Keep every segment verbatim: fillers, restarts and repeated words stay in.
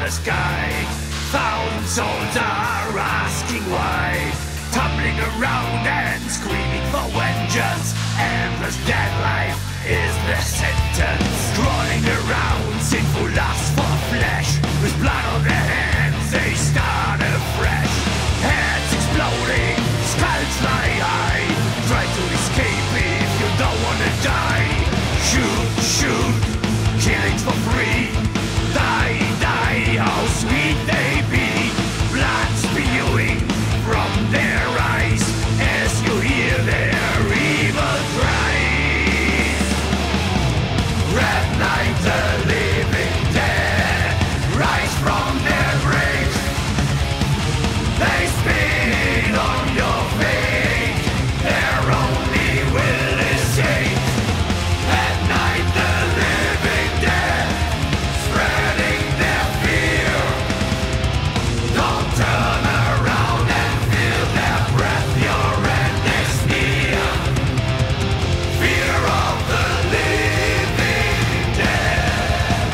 the sky. Thousand souls are asking why, tumbling around and screaming for vengeance. Endless dead life is the sentence. Crawling around, sinful lust for flesh. With blood on their hands, they start afresh. Heads exploding, skulls fly high. Try to escape if you don't wanna die. Shoot, shoot, killings for free. Die, die, how sweet they be. Blood spewing from their eyes as you hear their evil cries. Red Night, the living dead rise from their graves. They spit on your fate, their only will is hate. At night the living dead spreading their fear. Don't turn around and feel their breath, your end is near. Fear of the living dead.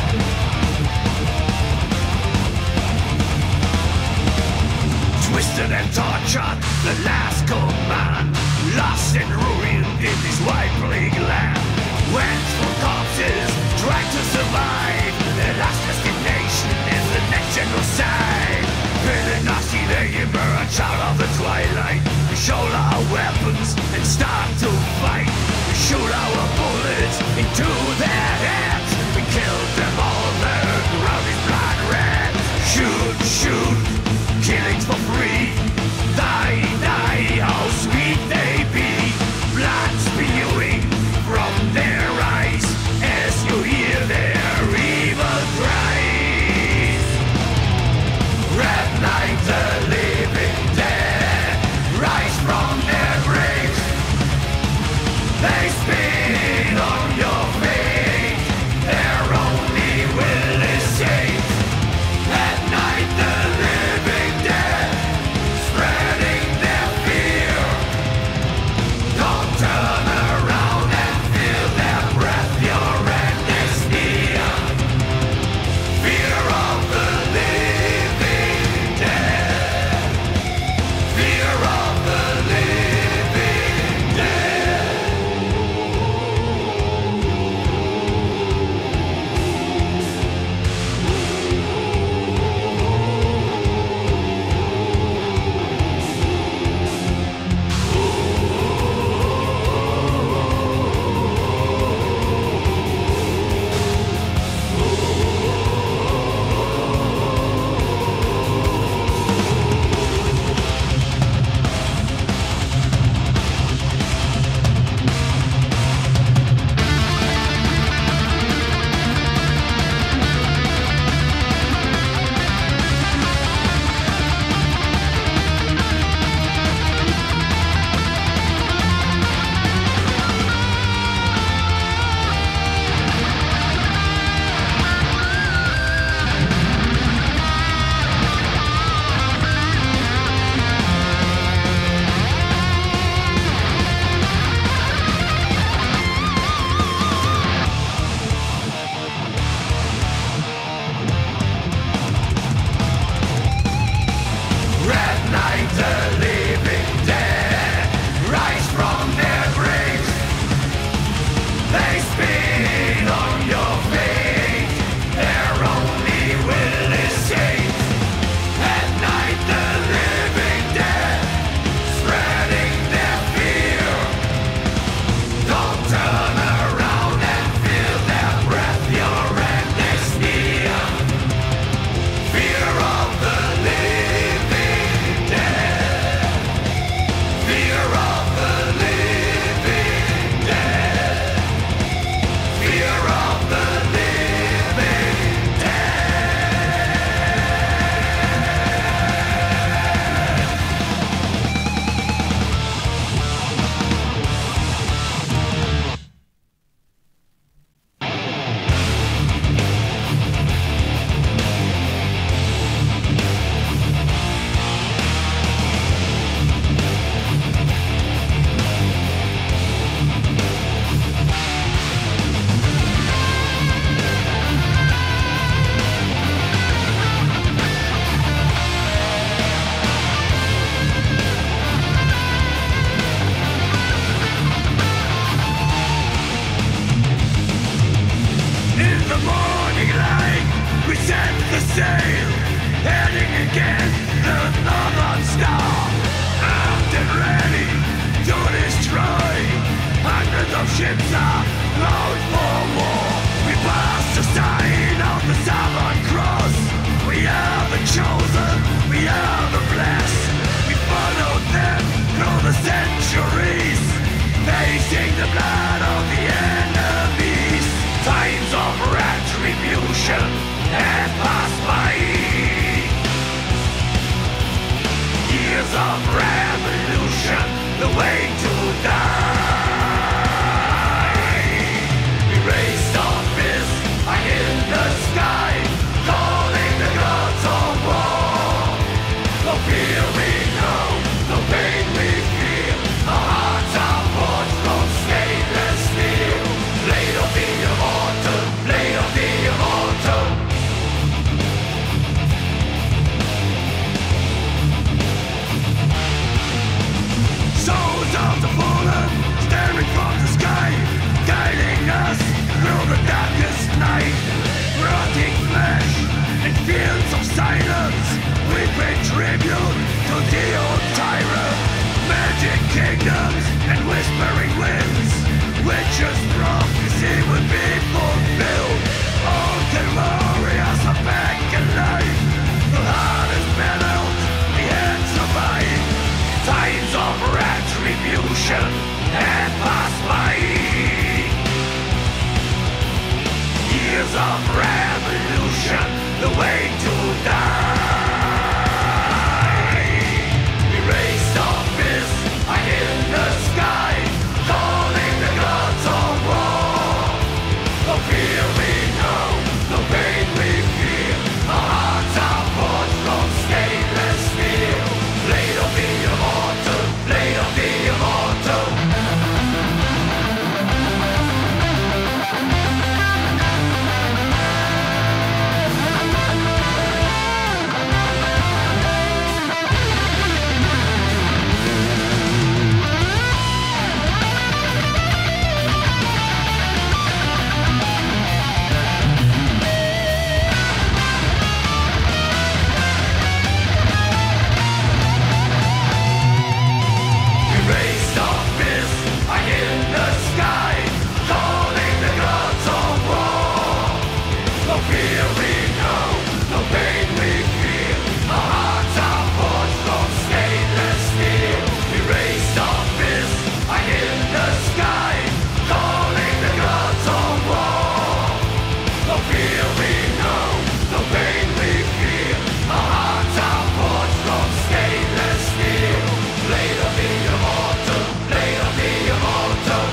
Twisted and tortured, the last command. Lost and ruined in this white plague land. Went for corpses, trying to survive. Their last destination is the next genocide. Feeling nasty, they emerge out of the twilight. We shoulder our weapons and start to fight. We shoot our bullets into their heads. We kill them all, the ground is blood red. Shoot, shoot, killings for free. Die, die, how sweet they be. Blood spewing from their eyes as you hear their evil cries. Red Night, the living dead rise from their graves. They spit on your fate, their only will is hate. At night the living dead spreading their fear. Don't turn around and feel their breath, your end is near. Fear of the living dead. Fear of the living dead. Red Night, the living dead rise from their graves. They spit on your fate, their only will is hate. At night the living dead spreading their fear. Don't turn around and feel their breath, your end is near. Fear of the living dead. Fear of the living dead. Fear of the morning light, we set the sail, heading against the northern star. Armed and ready to destroy, hundreds of ships are out for war. We pass the sign of the Southern Cross. We are the chosen, we are the blessed. We followed them through the centuries, facing the blood of the enemies. Times of retribution have passed by. Years of revolution, the way to die. We raised our fists high in the sky, calling the gods of war. No fear we know, no pain we feel. Our hearts are forged from stainless steel. Blade of the immortal, blade of the immortal. Souls of the fallen, staring from the sky, guiding us through the darkest night. Rotting flesh and fields of silence, we pay tribute to the old tyrant. Magic kingdoms and whispering winds, witches' prophecy will be fulfilled. All the warriors are back alive. The heart is battled, the hands survive. Times of retribution have passed by. Years of revolution, the way to die. We raised our fists high in the sky, calling the gods of war. No fear we know, no pain we feel. Our hearts are forged from stainless steel. Blade of the immortal, blade of the immortal. Raised our fists high in the sky, calling the gods of war. No fear we know, no pain we feel. Our hearts are forged from stainless steel. We raised our fists high in the sky, calling the gods of war. No fear we know, no pain we feel. Our hearts are forged from stainless steel. Blade of the immortal, blade of the immortal.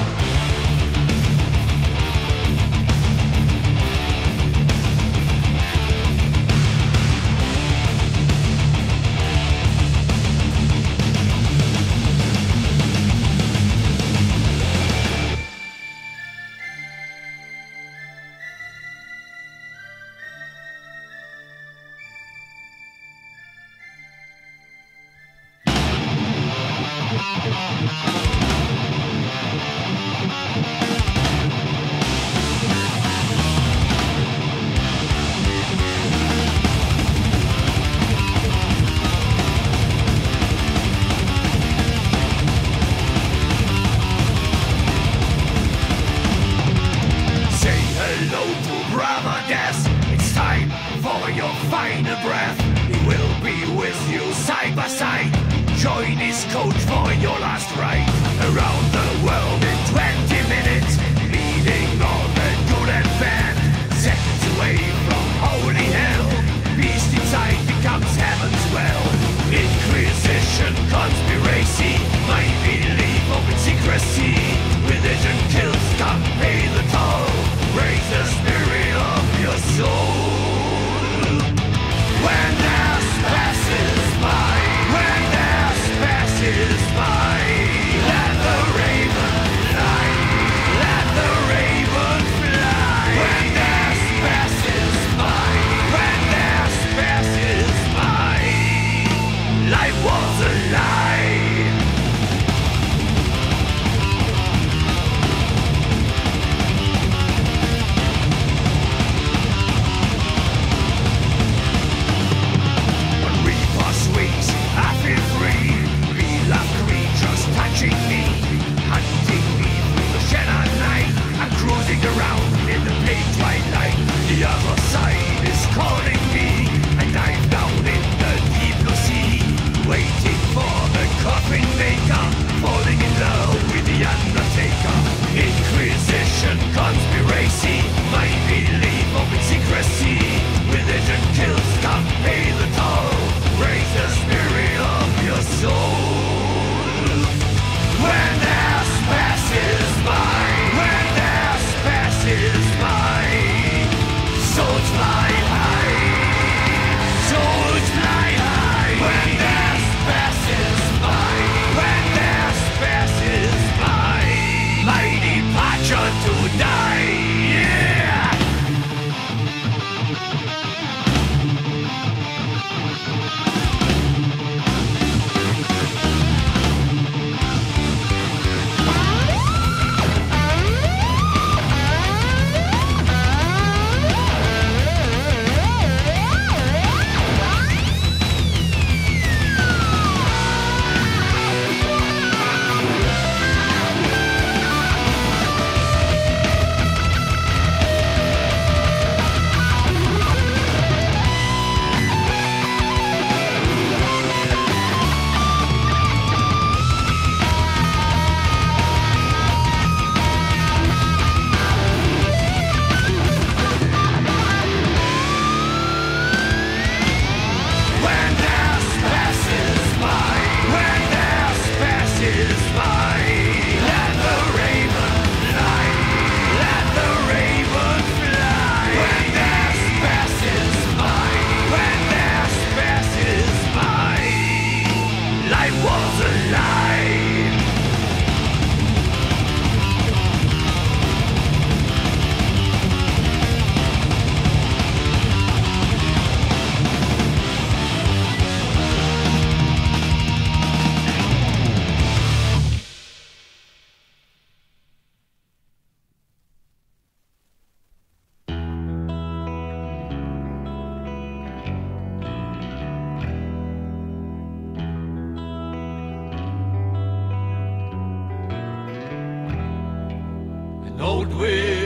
Say hello to brother death. It's time for your final breath. We will be with you side by side. Join this coach for your last ride around the world in twenty minutes, leading all the good and bad. Seconds away from holy hell, beast inside becomes heaven's well. Inquisition, conspiracy, my belief of its secrecy. Religion kills, come pay the toll. Raise the spirit of your soul. When death passes by, when death passes by, let the raven fly.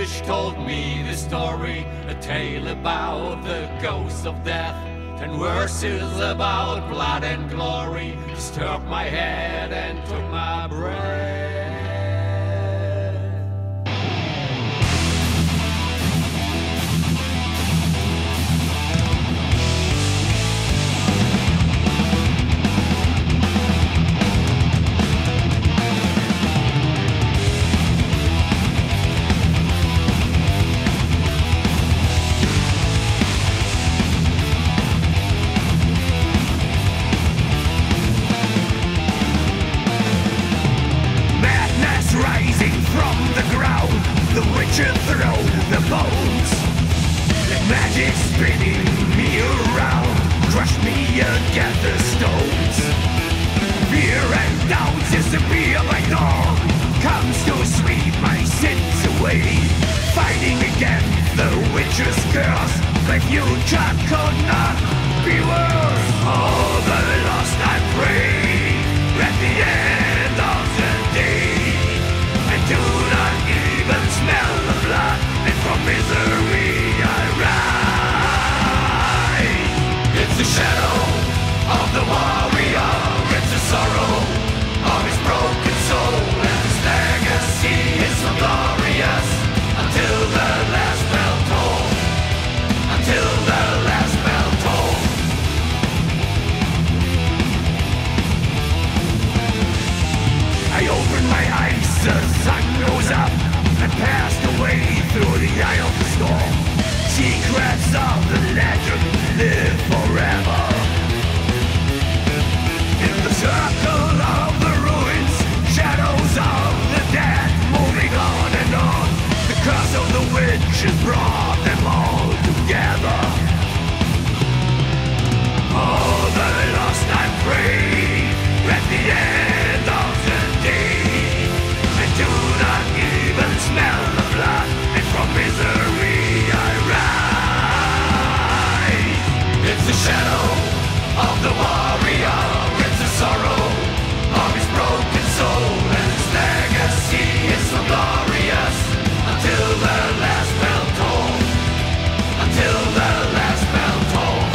witch told me the story, a tale about the ghosts of death. Ten verses about blood and glory disturbed my head and took my breath. Throw the bones, like magic spinning me around, crush me against the stones. Fear and doubt disappear by dawn, comes to sweep my sins away. Fighting against the witch's curse, my future could not be worse. All the lost I pray at the end of the day, I do not even smell the blood, and from misery I rise. It's the shadow of the warrior, it's the sorrow of his broken soul, and his legacy is so glorious until the last bell tolls, until the last bell tolls. I open my eyes, the sun goes up, and passed away through the eye of the storm. Secrets of the legend live forever in the circle of the ruins, shadows of the dead moving on and on. The curse of the witch has brought them all together. All the lost I pray at the end of the day, I do not even smell the blood, and from misery I rise. It's the shadow of the warrior, it's the sorrow of his broken soul, and his legacy is so glorious until the last bell tolls, until the last bell tolls.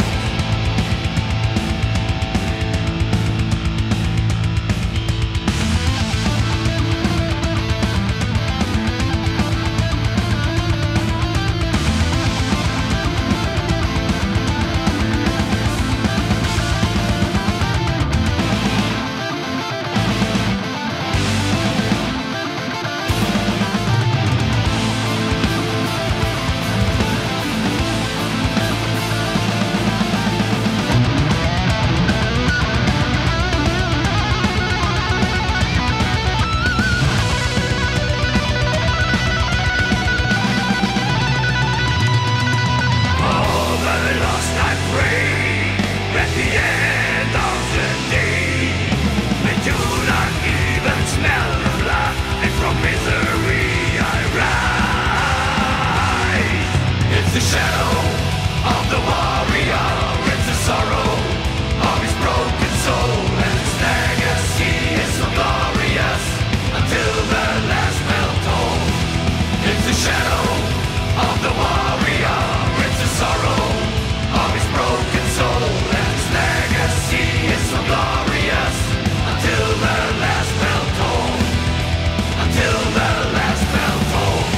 The shadow of the warrior, it's the sorrow of his broken soul, and his legacy is so glorious until the last bell tolls. It's the shadow of the warrior, it's the sorrow of his broken soul, and his legacy is so glorious until the last bell tolls, until the last bell tolls.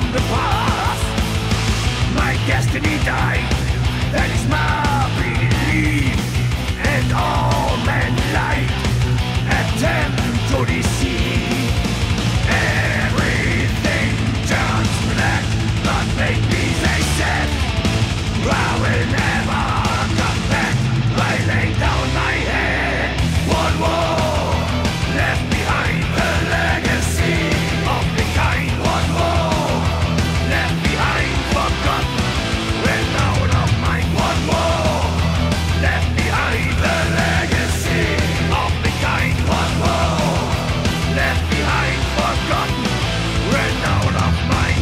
the past. My destiny died, that is my belief. And all men light attempt to deceive. Everything turns black, but make me they said I will never come back. I lay down my head. One war left behind, the legacy of the kind. One war left behind, forgotten, ran out of mind. One war left behind, the legacy of the kind. One war left behind, forgotten, ran out of mind.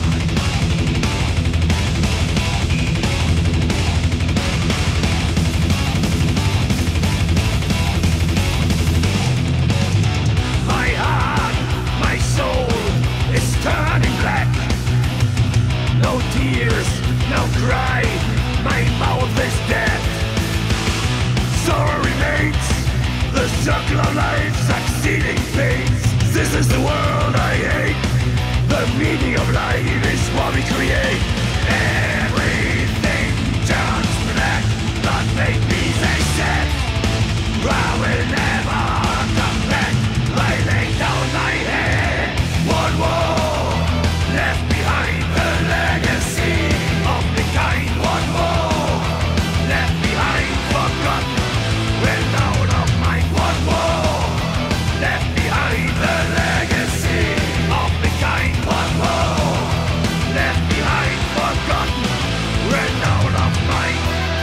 My heart, my soul is turning black. No tears, no cry, my mouth is dead. Sorrow remains, the circle of life succeeding pains. This is the world I hate. The meaning of life is what we create. Everything turns black, but make me they said I will never come back. I lay down my head. One war left behind, the legacy of the kind. One war left behind, forgotten, ran out of mind. One war left behind, the legacy of the kind. One war left behind, forgotten, ran out of mind.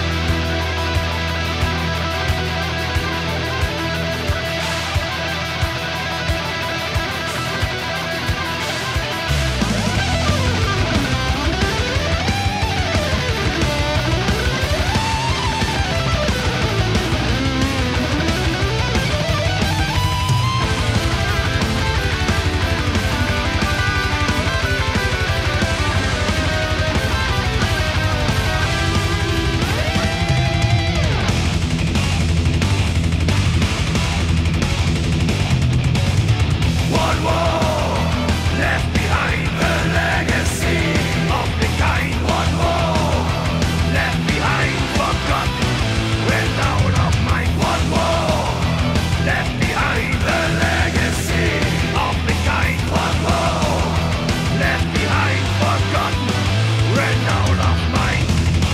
One war left behind, the legacy of the kind. One war left behind, forgotten, ran out of mind. One war left behind, the legacy of the kind. One war left behind, forgotten, ran out of mind.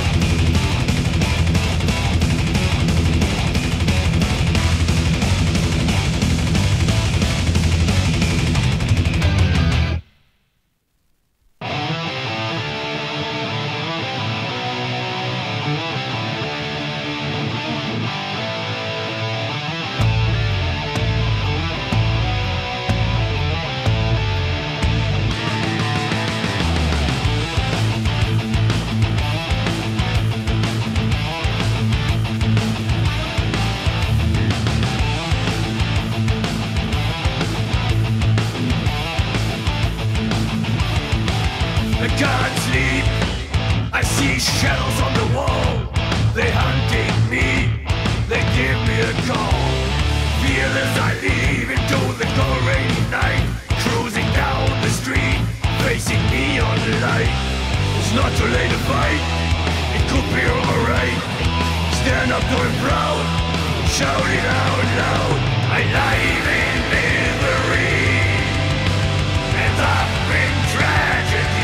I can't sleep, I see shadows on the wall. They hunting me, they give me a call. Feel as I leave into the cold rainy night, cruising down the street, facing neon light. It's not too late to fight, it could be alright. Stand up tall and proud, shout it out loud. I live in misery, and up in tragedy.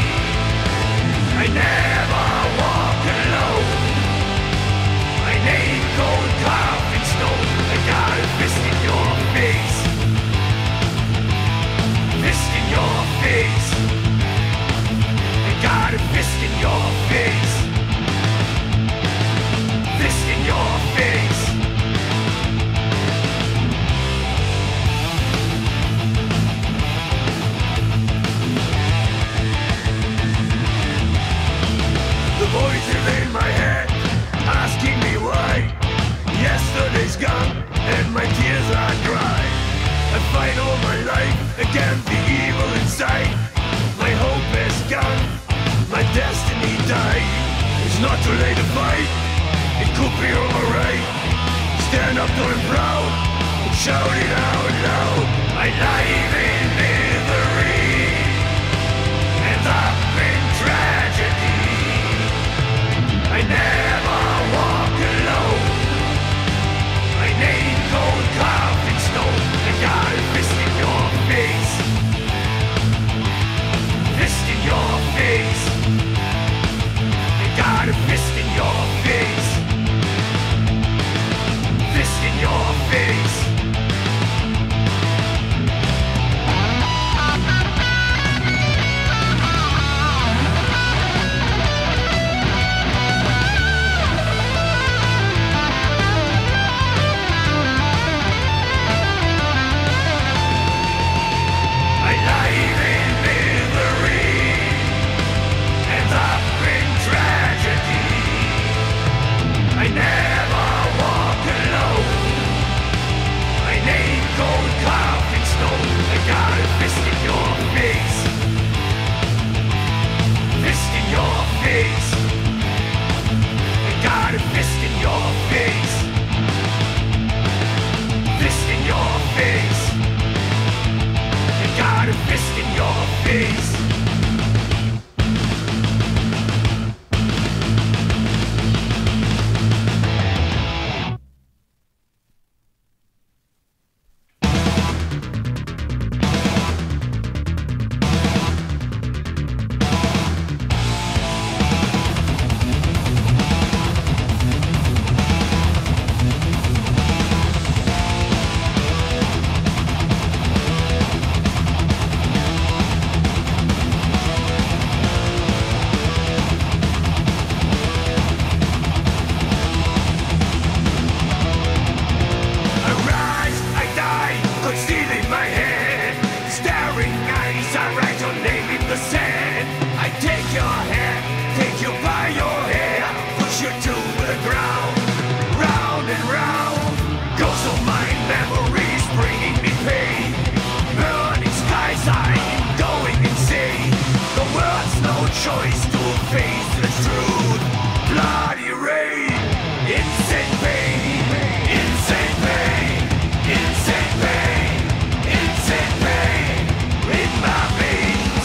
I never walk alone. I name cold carving stone. I got a fist in your face. Fist in your face. I got a fist in your face. Fist in your face. The voices in my head asking me why. Yesterday's gone and my tears are dry. I fight all my life against the evil inside. My hope is gone, my destiny died. It's not too late to fight, it could be alright. Stand up tall and proud, shout it out loud. I live in misery, and I choice to face the truth. Bloody rain, insane pain, insane pain, insane pain, insane pain in my veins.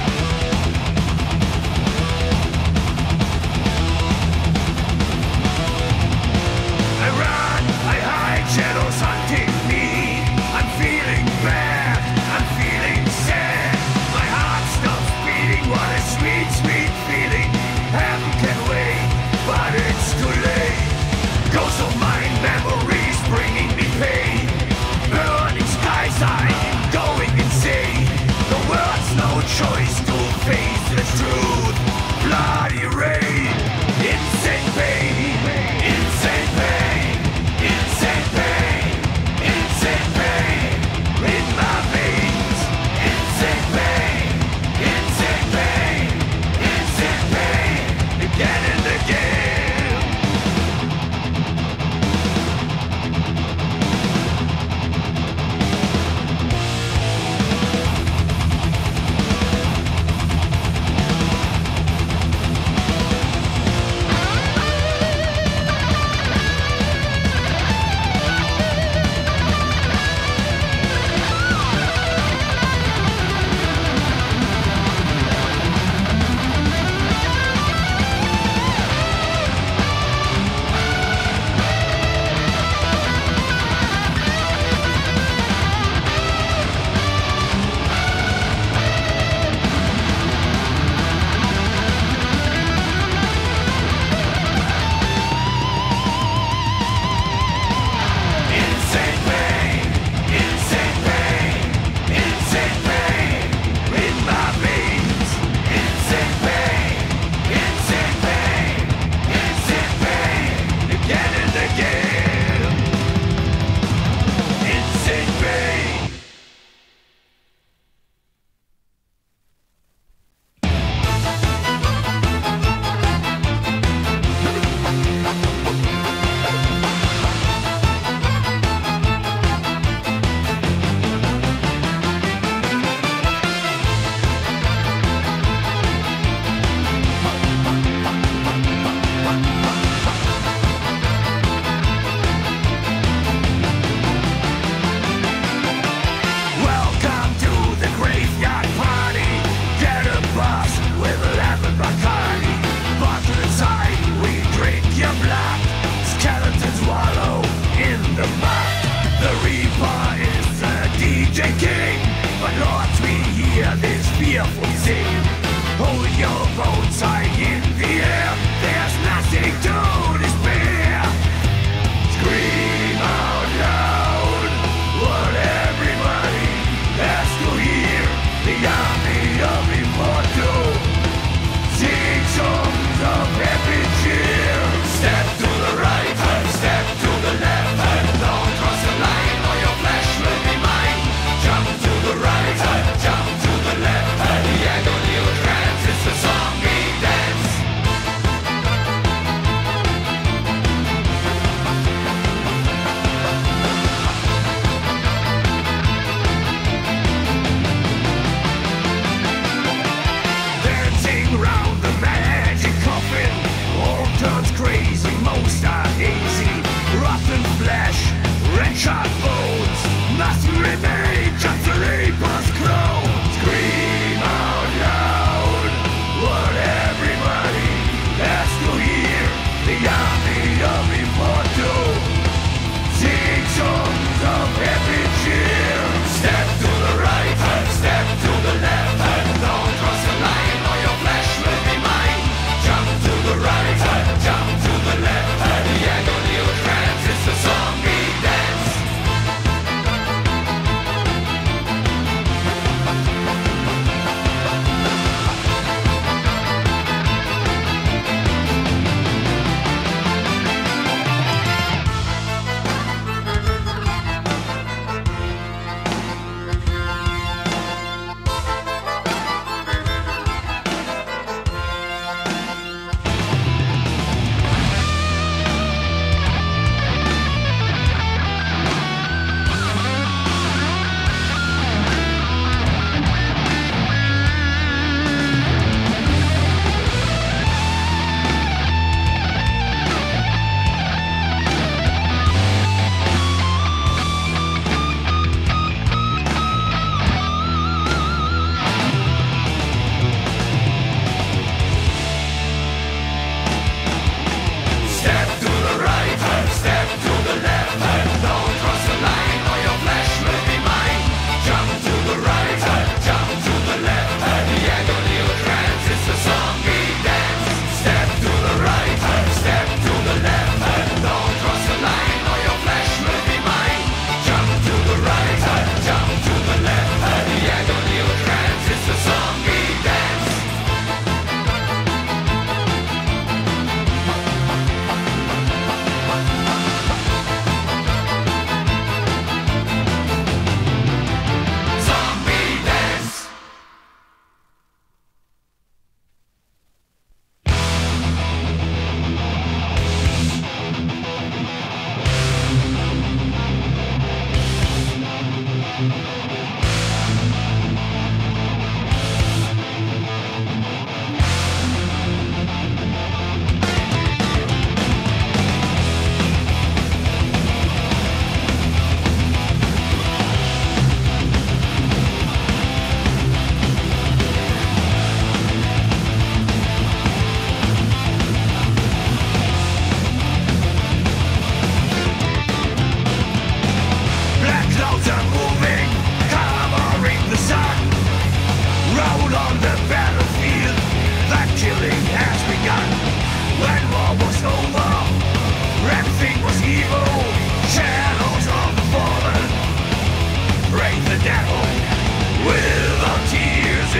I run, I hide, shadows hunting me. I'm feeling bad, I'm feeling sad. My heart stops beating, what a sweet, sweet feeling. Heaven can wait, but it's too late. Ghosts of mine, memories bringing me pain. Burning skies, I'm going insane. The world's no choice to face the truth. Bloody rain, insane pain, insane pain, insane pain, insane pain in my veins. Insane pain, insane pain, insane pain again and again.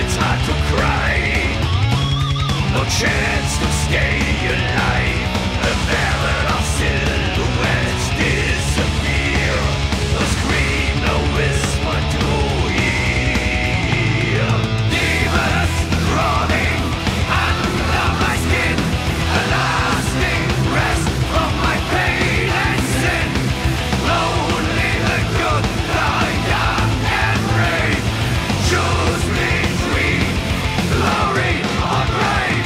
it's hard to cry. No chance to stay alive. A ballad of silhouettes disappear. A scream, a whisper to hear. Demons crawling under my skin. A lasting rest from my pain and sin. Only the good, the young and brave. Choose between glory or grave.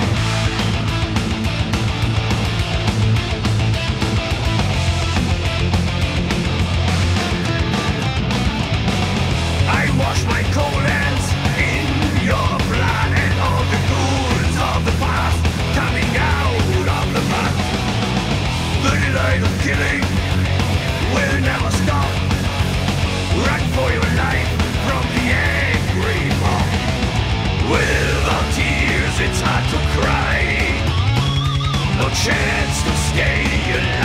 I wash my cold hands in your blood and all the ghouls of the past coming out of the mud. The delight of killing will never stop. Run for your life from the angry mob. Without tears it's hard to cry. No chance to stay alive.